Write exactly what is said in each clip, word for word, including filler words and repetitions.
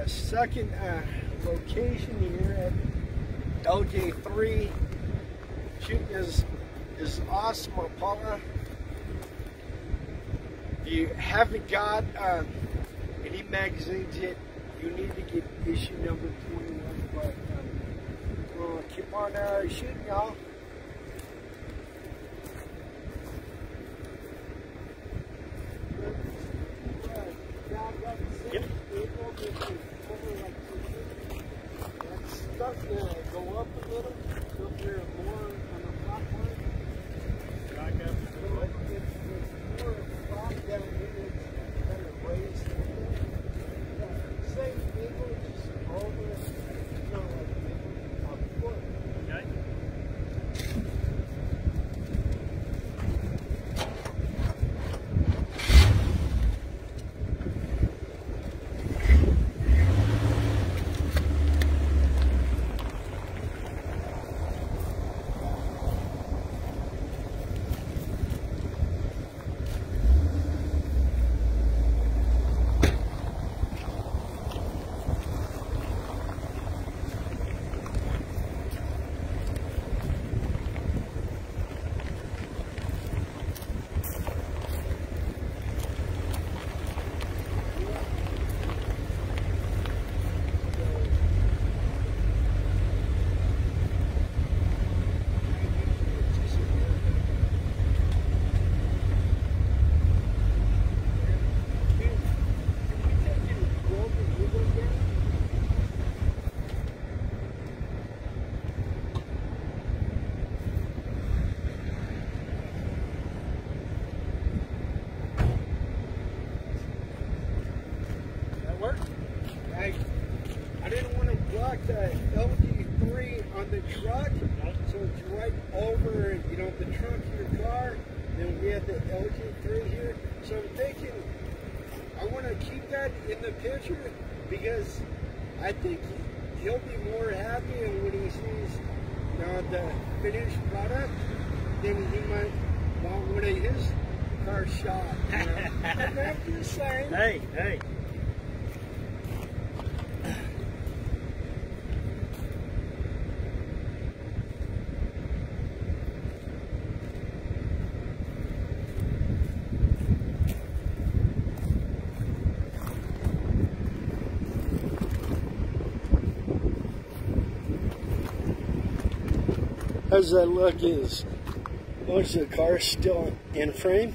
uh, second uh, location here at L J three. Shooting is is awesome Impala. If you haven't got uh, any magazines yet, you need to get issue number twenty-one. But um, we'll keep on uh, shooting, y'all. Yep. That's starting to go up a little. So if you're more on the flat line, Back up. so if it's more flat down here, it's kind of raised. Yeah, same angle, just over, you know, like maybe a foot. Okay. I, I didn't want to block the L G three on the truck, so it's right over, you know, the trunk of your car. Then we have the L G three here. So I'm thinking, I want to keep that in the picture because I think he'll be more happy, and when he sees, you know, the finished product, then he might want one of his cars shot. You know? And I'm just saying. Hey, hey. How's that look? Is most of the car still in frame?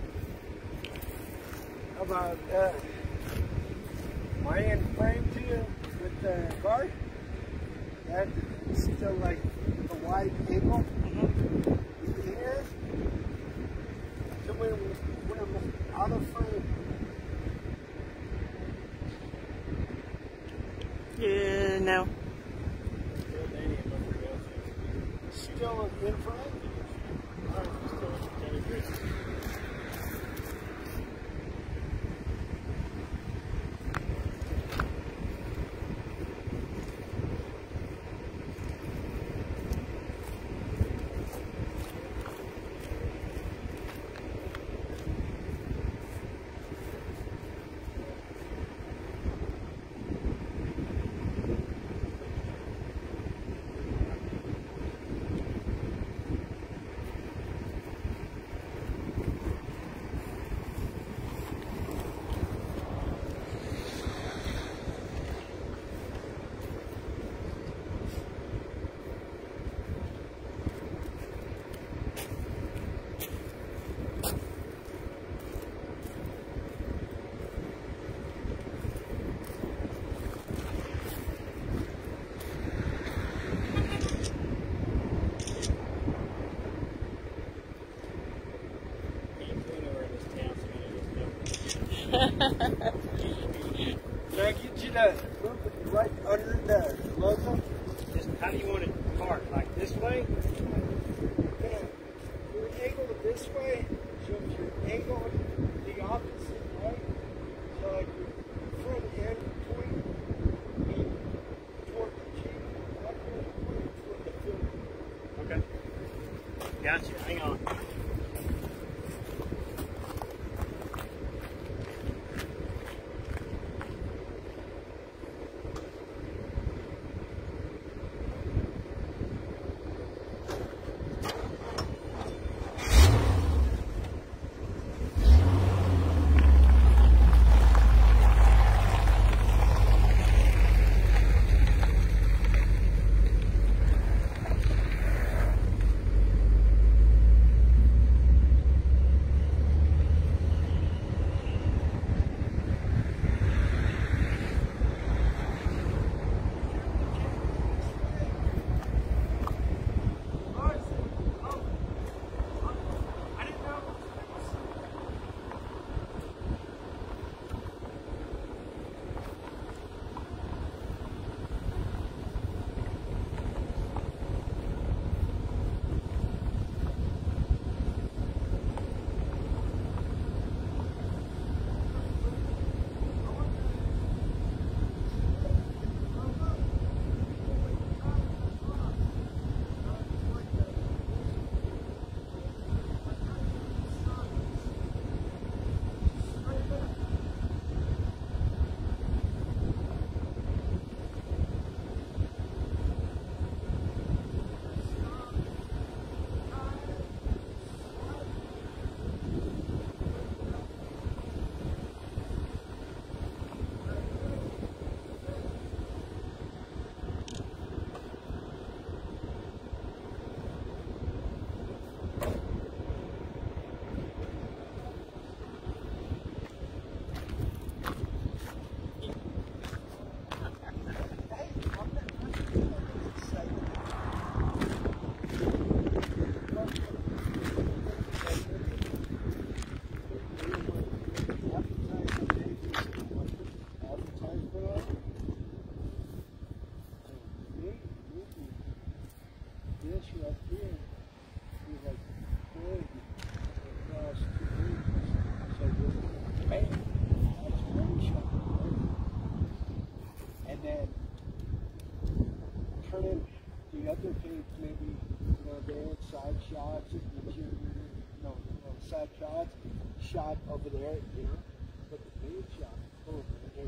How about uh, my in frame too with the car? That's still like a wide angle. Mm-hmm. Here, so when, when I'm out of frame. Yeah, no. Still in front? All right, still in front. Can I get you to move it right under the logo? Just how do you want it parked? Like this way? Yeah. You're angled this way, so if you're angled the opposite way, so like your front end point be toward the Jeep, back end point toward the field. Okay. Gotcha. Hang on. shot over there, you know, but the main shot over there.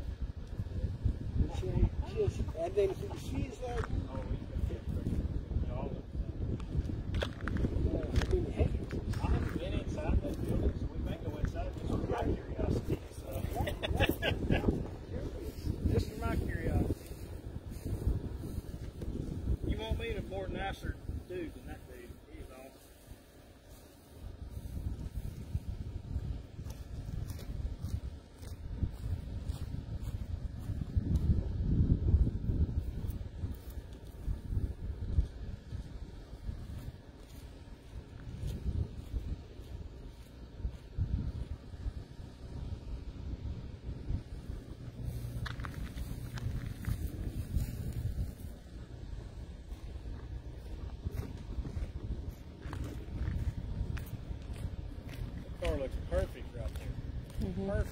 And, she, just, and then he sees that. Oh, we can all Uh, I mean, hey, I haven't been inside that building, so we may go inside just for my curiosity. So. Just for my curiosity. You won't meet a more nicer dude than that dude. He's awesome. Car looks perfect right there. Mm-hmm. Perfect.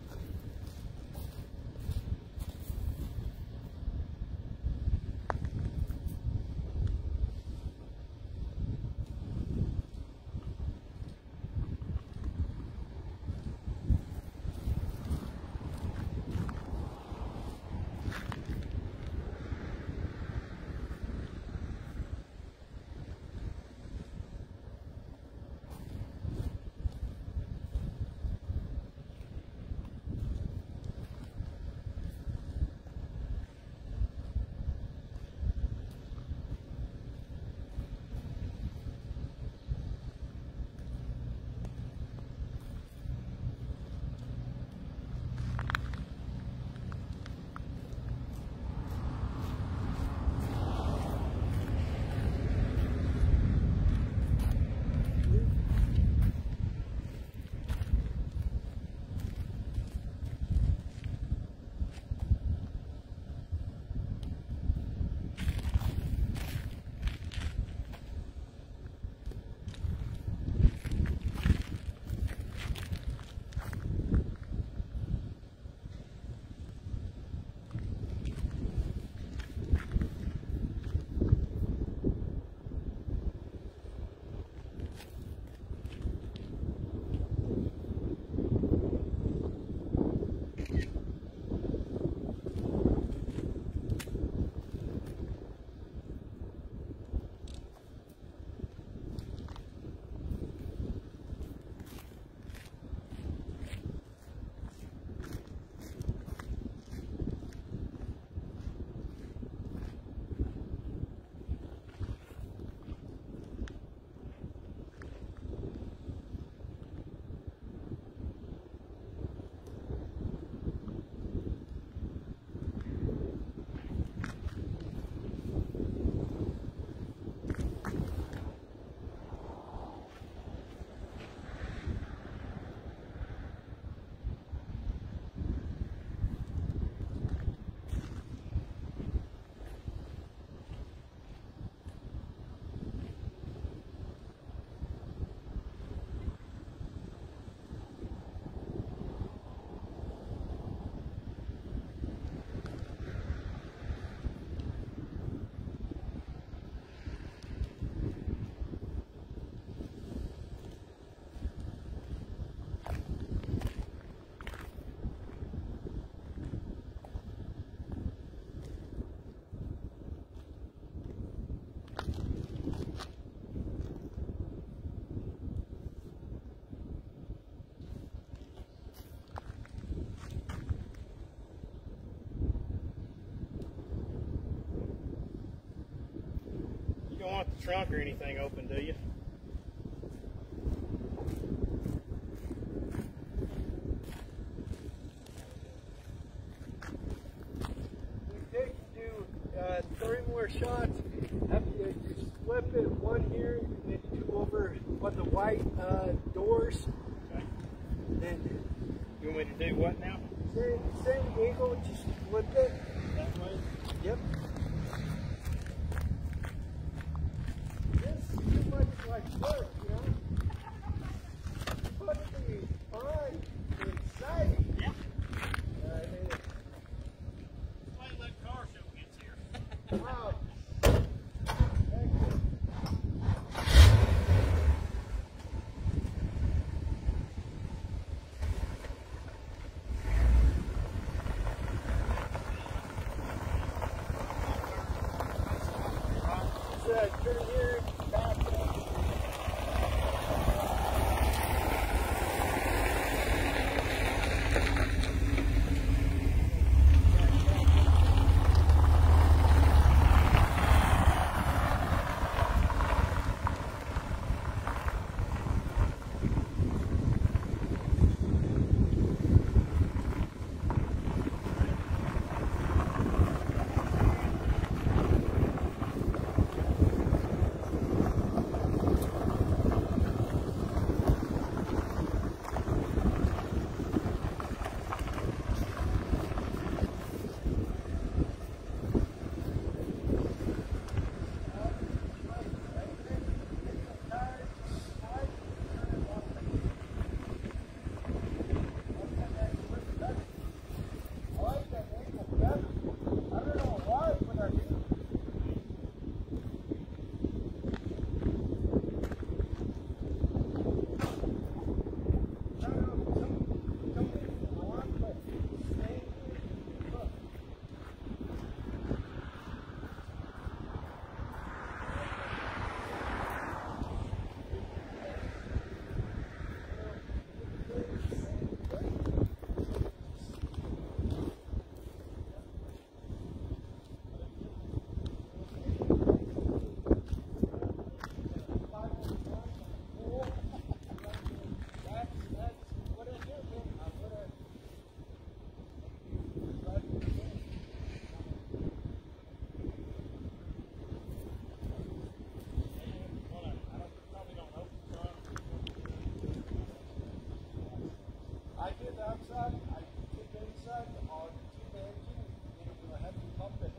You don't want the trunk or anything open, do you? we take do uh, three more shots. After you, you flip it, one here, and then two over on the white uh, doors. Okay. Then You want me to do what now? same, same angle, just flip it. That way? Yep. This is too much like work, you know? It's supposed to be fun and exciting. Yeah. Uh, I mean, Wait till that car show gets here. wow.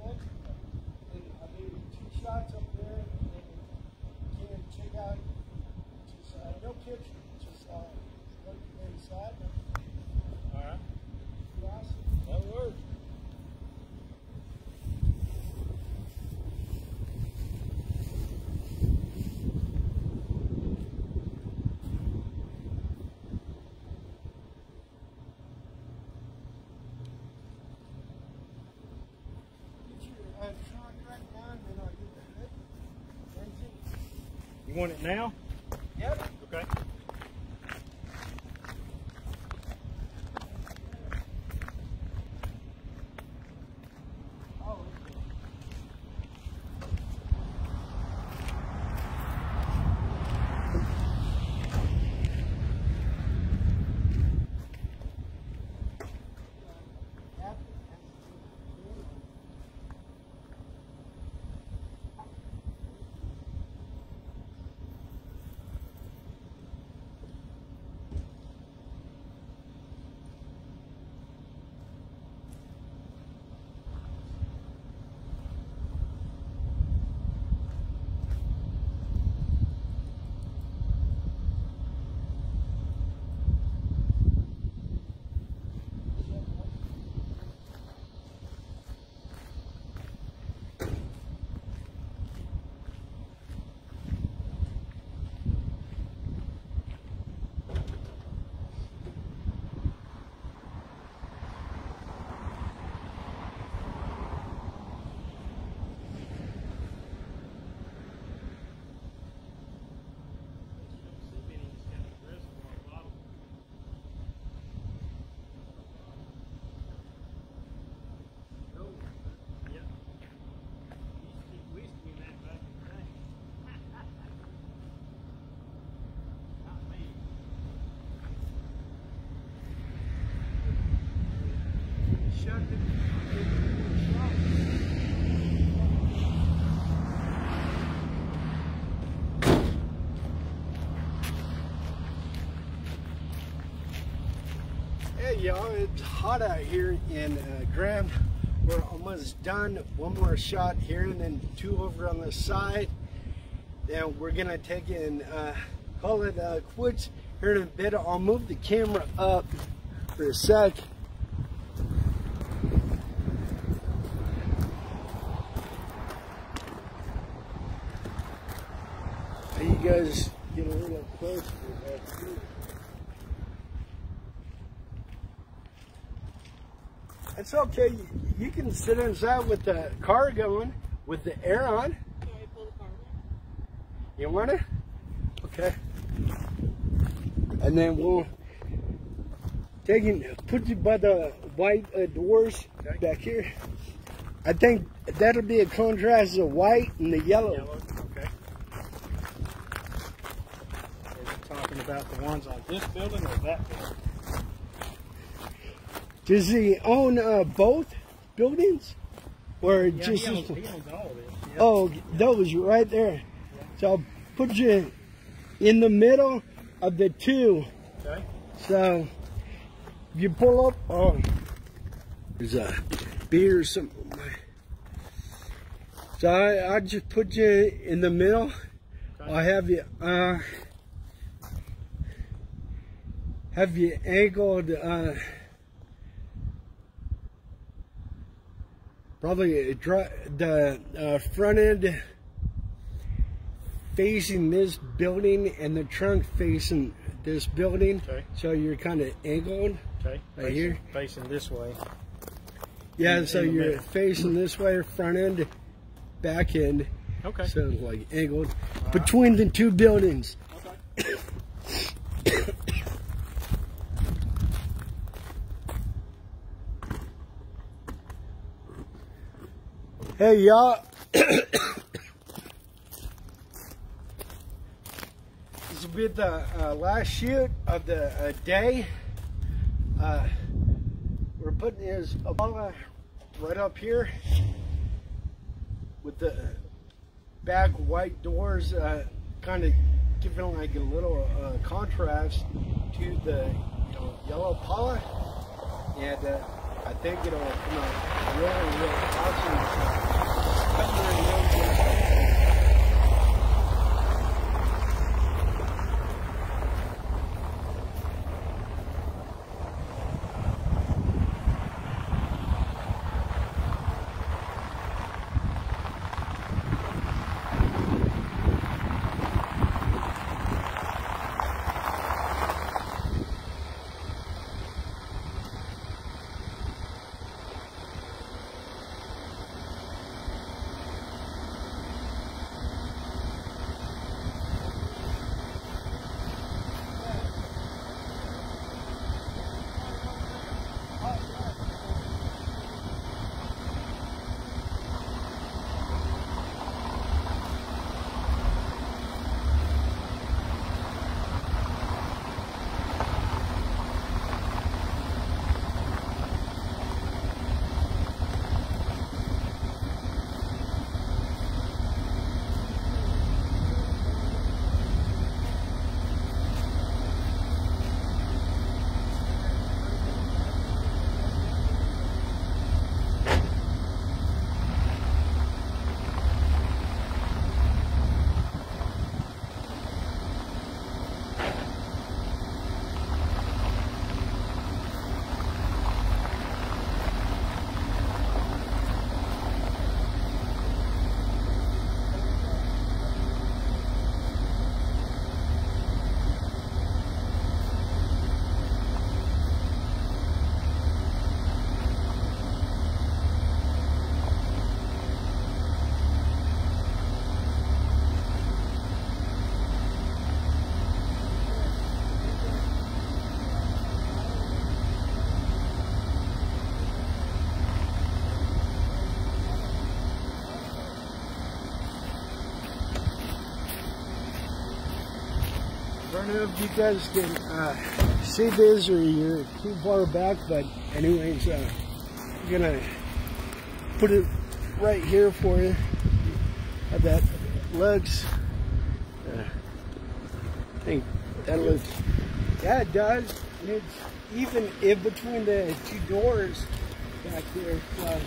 one. And I made two shots up there, and then again, check out, just uh, no picture, just uh, look inside. All right. Awesome. That'll work. You want it now? Yep. Okay. Oh, Hey y'all, it's hot out here in uh, Graham. We're almost done. One more shot here and then two over on the side. Then we're gonna take it and uh, call it uh, quits here in a bit. I'll move the camera up for a sec. You guys get a little closer to that too. It's okay. You, you can sit inside with the car going, with the air on. Can I pull the car away? You want it? Okay. And then we'll take it, put you by the white uh, doors Okay. back here. I think that'll be a contrast of white and the yellow. Yellow. Okay. Are you talking about the ones on this building or that building? Does he own uh, both buildings? Or Yeah, just he this owns, one? he owns all of this. Yep. Oh, those right there. Yeah. So I'll put you in the middle of the two. Okay. So if you pull up, oh, there's a beer or something. So I, I just put you in the middle. Okay. I'll have you uh, have you angled. Uh, Probably the uh, front end facing this building and the trunk facing this building. Okay. So you're kind of angled Okay. right Facing, here. Facing this way. Yeah, in, so in the you're middle. facing this way, front end, back end. Okay. So like angled All between the two buildings. Okay. Hey y'all, this will be the uh, last shoot of the uh, day. Uh, we're putting his umbrella right up here with the back white doors, uh, kind of giving like a little uh, contrast to the you know, yellow Impala. And uh, I think it'll come out really, really awesome. Cutting right now. I don't know if you guys can uh, see this or you're too far back, but anyways, uh, I'm gonna put it right here for you. Have that looks. Uh, I think that looks. Yeah, it does. And it's even in between the two doors back there. So,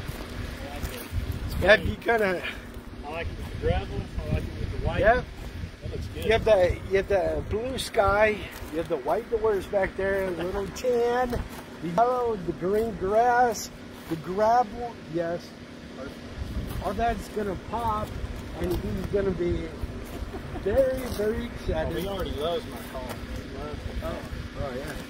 yeah, you kind of. I like it with the gravel. I like it with the white. Yeah. That looks good. You have the you have the blue sky, you have the white doors back there, a little tan, the yellow, the green grass, the gravel. Yes, all that's gonna pop, and he's gonna be very, very excited. Oh, he already loves my car. He loves the car. Oh, oh yeah.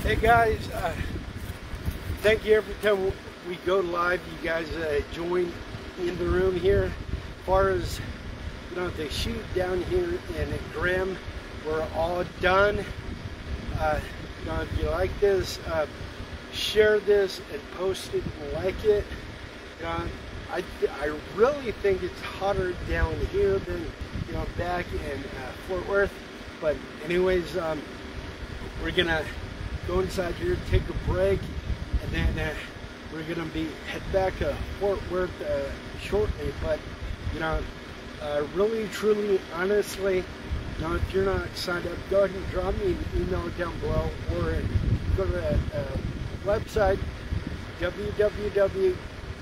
Hey guys, uh, thank you every time we go live. You guys uh, join in the room here. As far as you know, the shoot down here in Graham, we're all done. Uh, you know, if you like this, uh, share this and post it and like it. You know, I I really think it's hotter down here than you know back in uh, Fort Worth. But anyways, um, we're gonna go inside here, take a break, and then uh, we're gonna be head back to Fort Worth uh, shortly. But you know, uh, really, truly, honestly, you know, if you're not signed up, go ahead and drop me an email down below, or go to the uh, website w w w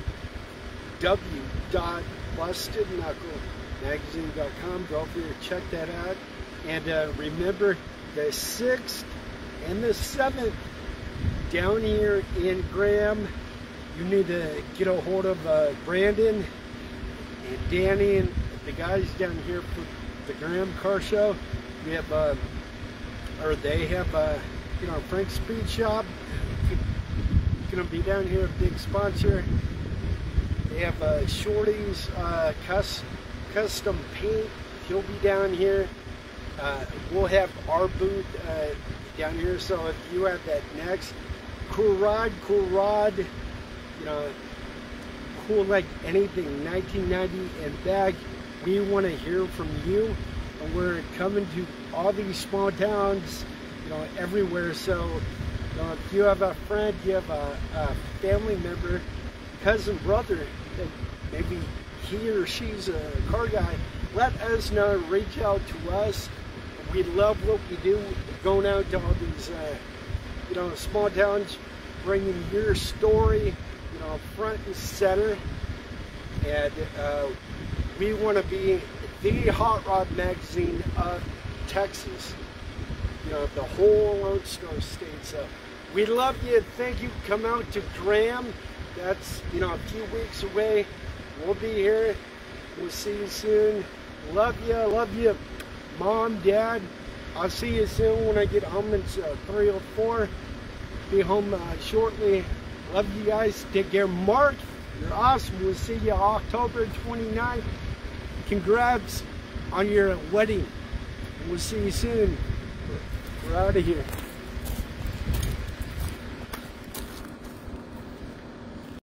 dot busted knuckle magazine dot com. Go over here, check that out, and uh, remember the sixth and the seventh down here in Graham. You need to get a hold of uh, Branden and Danny and the guys down here for the Graham Car Show. We have, uh, or they have, uh, you know, Frank's Speed Shop. Gonna be down here, a big sponsor. They have uh, Shorty's uh, cus custom paint. He'll be down here. Uh, we'll have our booth uh, down here, so if you have that next cool rod, cool rod, you know, cool like anything, nineteen ninety and back, we want to hear from you, and we're coming to all these small towns, you know, everywhere. So, you know, if you have a friend, you have a, a family member, cousin, brother, that maybe he or she's a car guy, let us know, reach out to us. We love what we do, going out to all these, uh, you know, small towns, bringing your story, you know, front and center. And uh, we want to be the hot rod magazine of Texas, you know, the whole Lone Star State. So we love you. Thank you. Come out to Graham. That's, you know, a few weeks away. We'll be here. We'll see you soon. Love you. Love you. Mom, Dad, I'll see you soon when I get home. It's uh, three oh four. Be home uh, shortly. Love you guys. Take care. Mark, you're awesome. We'll see you October twenty-ninth. Congrats on your wedding. We'll see you soon. We're out of here.